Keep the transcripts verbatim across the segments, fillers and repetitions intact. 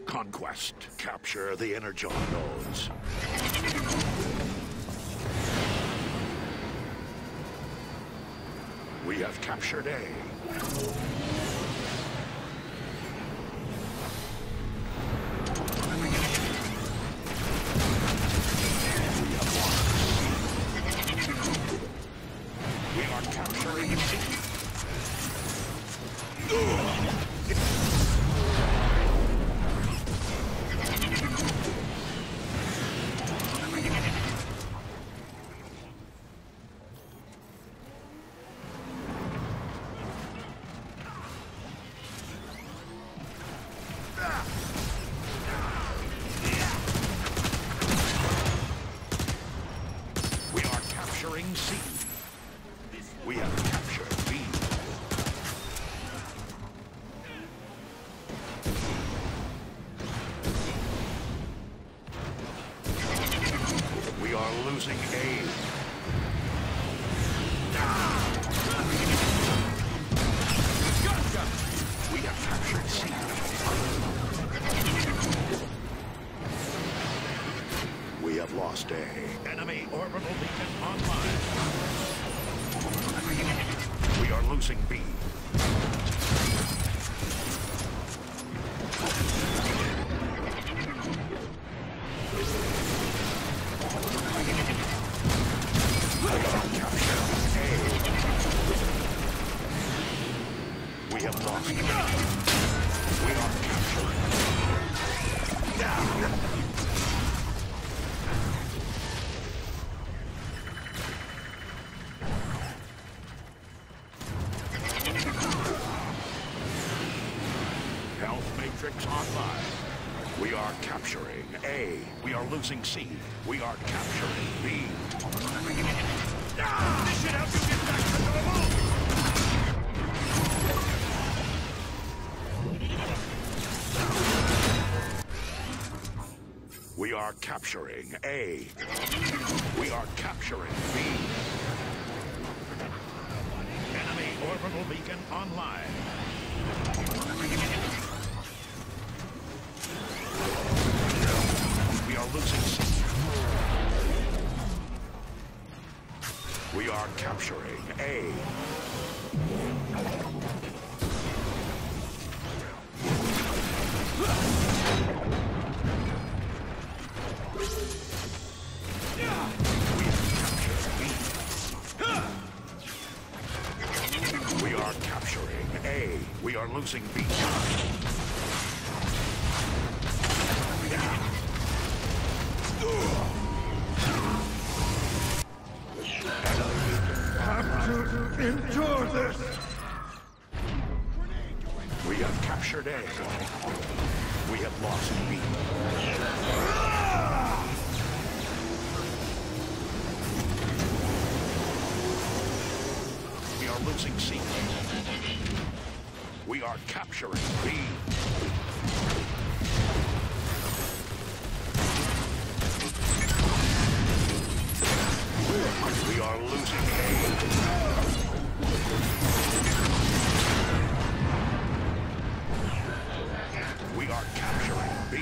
Conquest. Capture the energon nodes. We have captured A. We are capturing C. We are capturing C. We have captured B. We are losing A. Gotcha! We have captured C. We have lost A. Enemy orbital beacon online. We are losing B. We are capturing A. We have lost B. We are capturing. Down. Health matrix online. We are capturing A. We are losing C. We are capturing B. Ah! This should help you get back to normal. We are capturing A. We are capturing B. Enemy orbital beacon online. We are losing C. We are capturing A. We have captured B. We are capturing A. We are losing B. Have to endure this! We have captured A. We have lost B. We are losing C. We are capturing B. We are losing A. We are capturing B.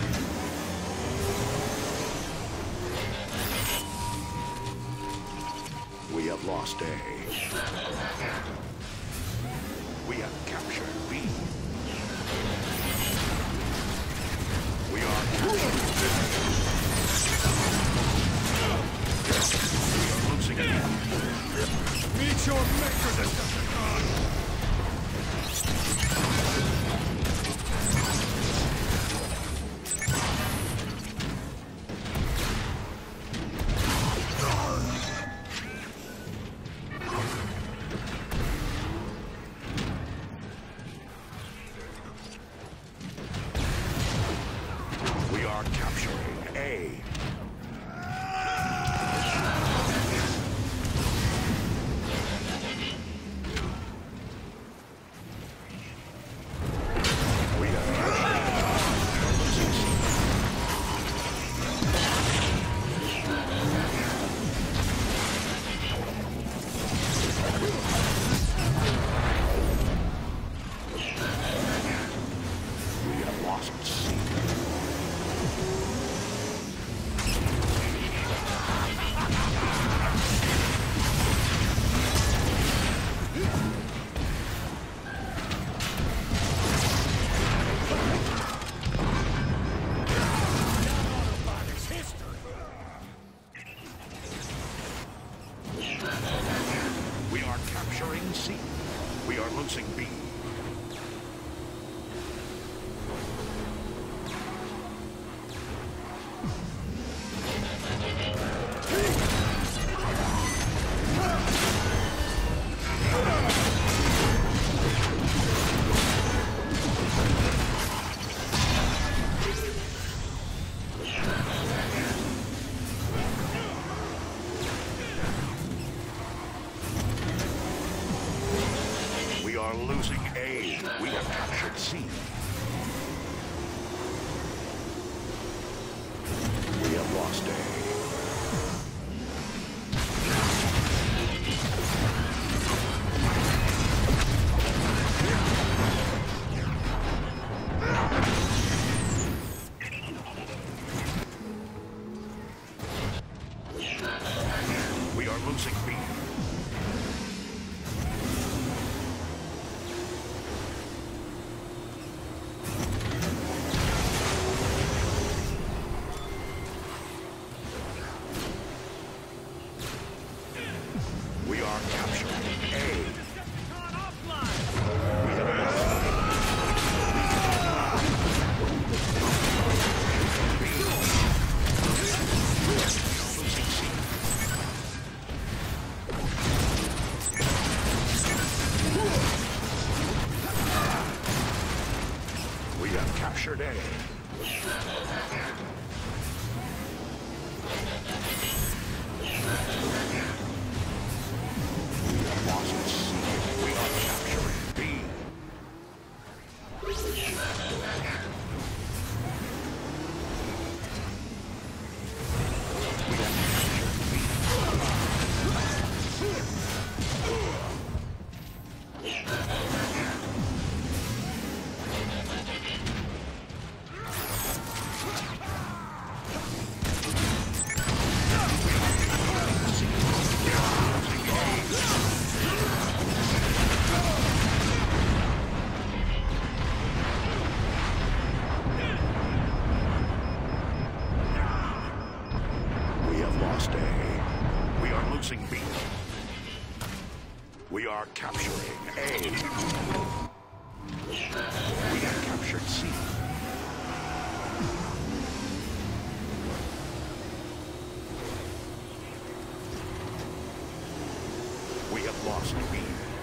We have lost A. We have captured B. We are capturing B. Losing it. Meet your maker, Decepticon! We are capturing A. We have lost C. We are capturing C. We are losing B. We are losing A. We have captured C. We have lost A. We are losing B. We are capturing A. We have lost B. Losing C. We have captured A. Lost C. We are capturing B. We have captured B. We have lost A. We are losing B. We are capturing A. We have captured C. We have lost B.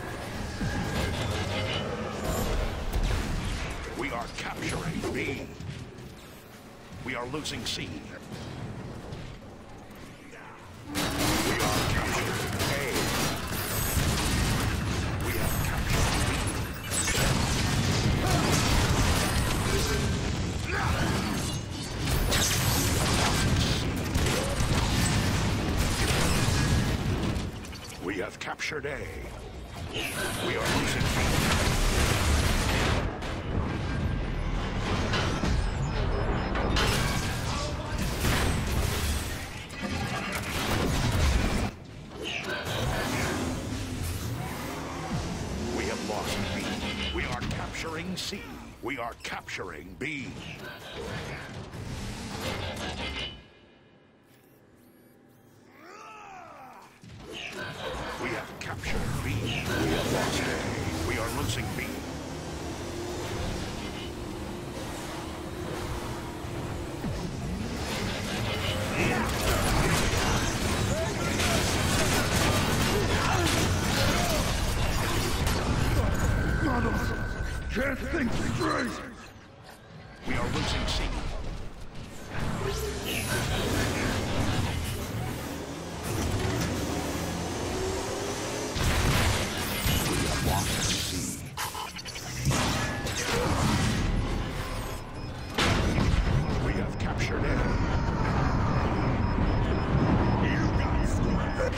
We are capturing B. We are losing C. We are capturing A. We have captured B. We have captured A. We are losing B. We have lost B. We are capturing C. We are capturing B. We have captured B. We have lost A. We are losing B. None of us can't think straight. We are losing C. We have lost C. We have captured A. You got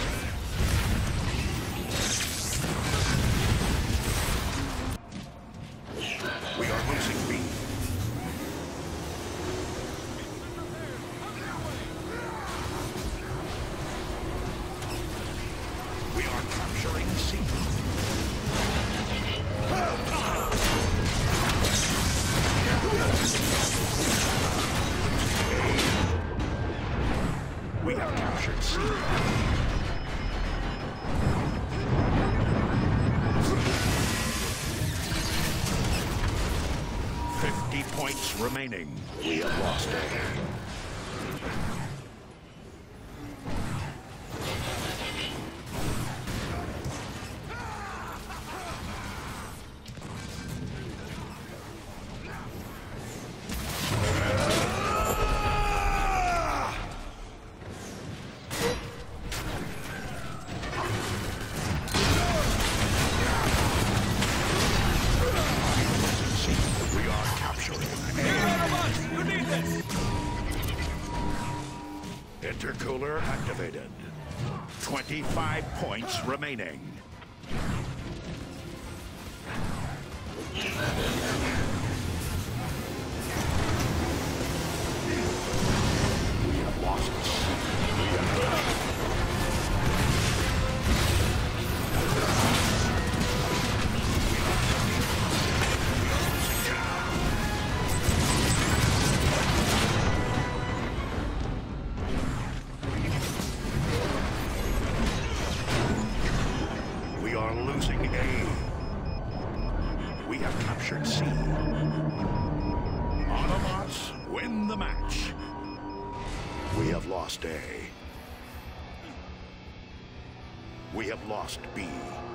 We are losing B. fifty points remaining. We have lost A. Intercooler activated. twenty-five points remaining. We have lost it. We have losing A. We have captured C. Autobots win the match. We have lost A. We have lost B.